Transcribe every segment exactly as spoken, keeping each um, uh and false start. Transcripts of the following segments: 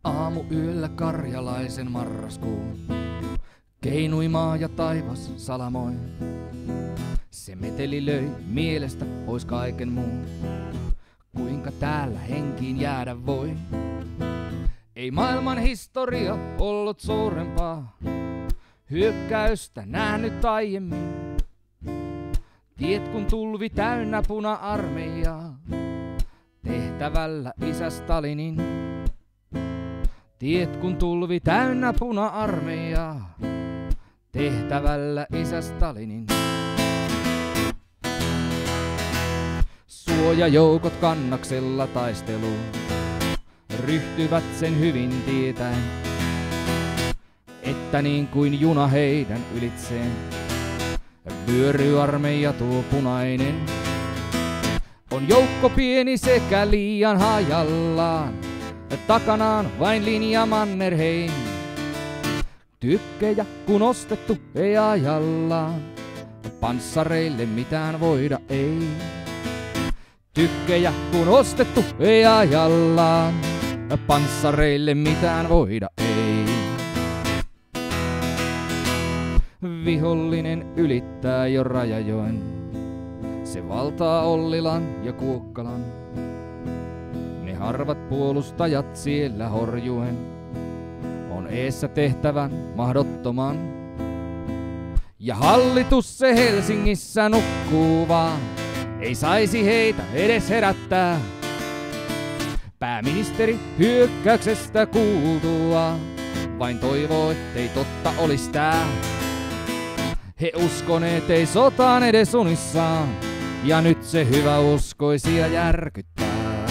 Aamu yöllä karjalaisen marraskuun. Keinui maa ja taivas salamoi. Se meteli löi mielestä pois kaiken muun. Kuinka täällä henkiin jäädä voi? Ei maailman historia ollut suurempaa hyökkäystä nähnyt aiemmin. Tiet kun tulvi täynnä puna-armeijaa, tehtävällä isä Stalinin. Tiet kun tulvi täynnä puna-armeijaa, tehtävällä isä Stalinin. Suojajoukot kannaksella taisteluun ryhtyvät sen hyvin tietäen, että niin kuin juna heidän ylitseen vyöryy armeija tuo punainen. On joukko pieni sekä liian hajallaan, takanaan vain linja Mannerheim. Tykkejä kun ostettu ei ajallaan, panssareille mitään voida ei. Tykkejä kun ostettu ei ajallaan, panssareille mitään voida ei. Vihollinen ylittää jo Rajajoen, se valtaa Ollilan ja Kuokkalan. Ne harvat puolustajat siellä horjuen on eessä tehtävän mahdottoman. Ja hallitus se Helsingissä nukkuu vaan, ei saisi heitä edes herättää. Pääministeri hyökkäyksestä kuultua vain toivoo, ettei totta olis tää. He uskoneet ei sotaan edes unissaan, ja nyt se hyvä uskoisia järkyttää.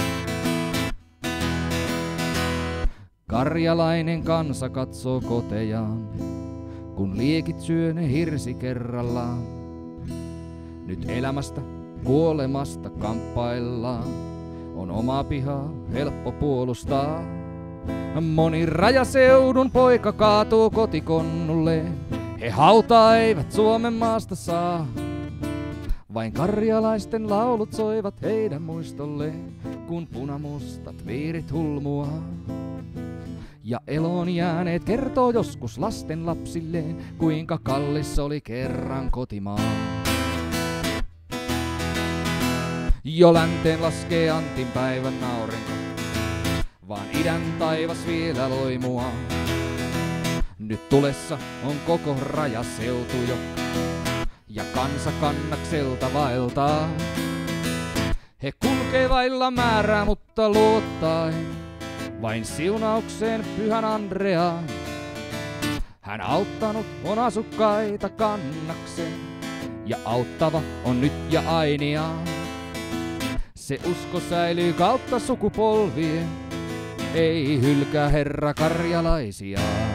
Karjalainen kansa katsoo kotejaan, kun liekit syö ne hirsi kerrallaan. Nyt elämästä, kuolemasta kamppaillaan, on oma piha helppo puolustaa. Moni rajaseudun poika kaatuu kotikonnulleen, he hautaa eivät Suomen maasta saa. Vain karjalaisten laulut soivat heidän muistolleen, kun punamustat viirit hulmuaa. Ja eloon jääneet kertoo joskus lasten lapsilleen, kuinka kallis oli kerran kotimaa. Jo länteen laskee Antin päivän aurinko, vaan idän taivas vielä loimua. Nyt tulessa on koko rajaseutu jo, ja kansa kannakselta vaeltaa. He kulkee vailla määrää, mutta luottaen vain siunaukseen pyhän Andreaan. Hän auttanut on asukkaita kannakseen, ja auttava on nyt ja ainiaan. Se usko säilyy kautta sukupolvien, ei hylkää herra karjalaisiaan.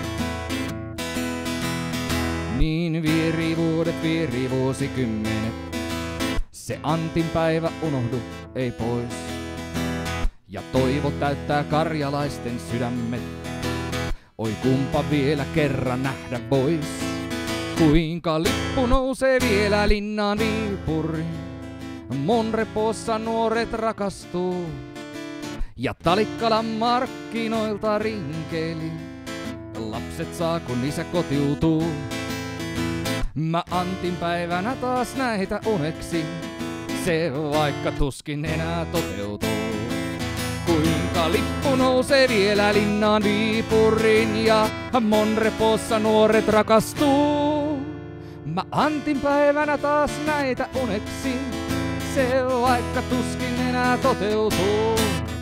Niin vieri vuodet, vieri vuosikymmenet, se Antin päivä unohdu ei pois. Ja toivo täyttää karjalaisten sydämet, oi kumpa vielä kerran nähdä vois. Kuinka lippu nousee vielä linnaan Viipuriin, Monrepossa nuoret rakastuu. Ja Talikkalan markkinoilta rinkeili, lapset saa kun isä kotiutuu. Mä Antin päivänä taas näitä uneksi, se vaikka tuskin enää toteutuu. Kuinka lippu nousee vielä linnaan Viipuriin ja Monrepossa nuoret rakastuu. Mä Antin päivänä taas näitä uneksi, se vaikka tuskin enää toteutuu.